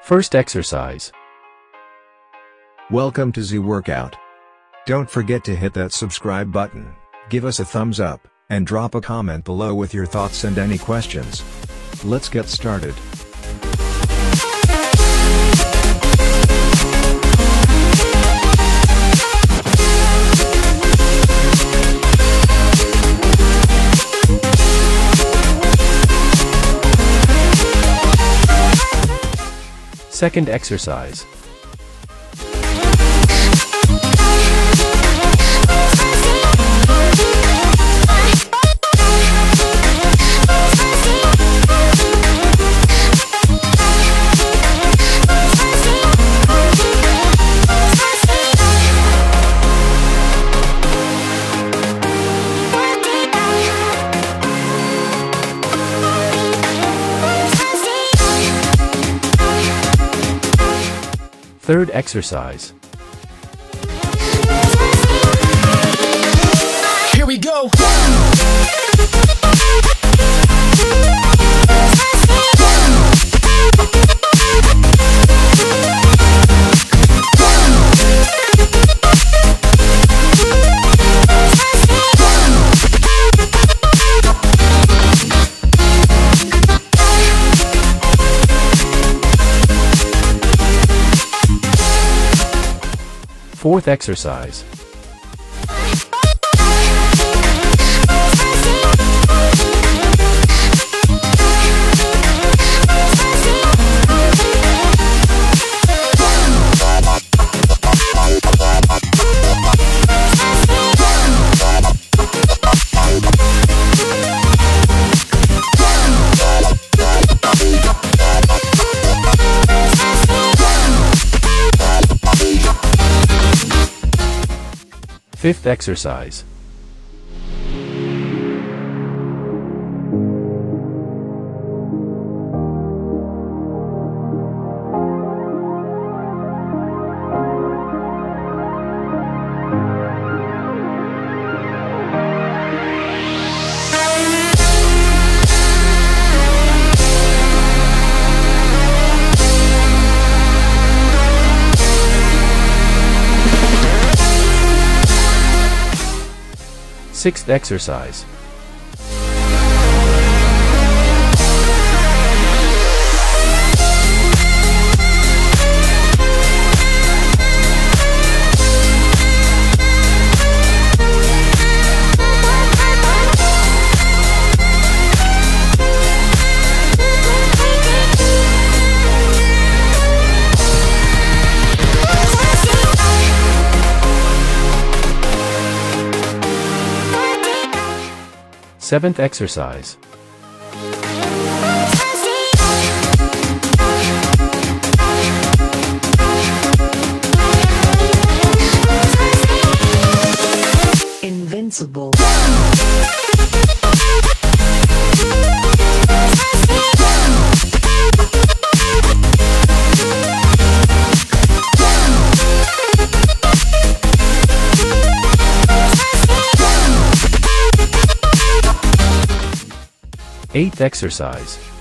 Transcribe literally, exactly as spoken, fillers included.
First exercise. Welcome to Ziworkout. Don't forget to hit that subscribe button, give us a thumbs up, and drop a comment below with your thoughts and any questions. Let's get started. Second exercise. Third exercise. Here we go. Fourth exercise. Fifth exercise. Sixth exercise. Seventh exercise. Invincible. Eighth exercise.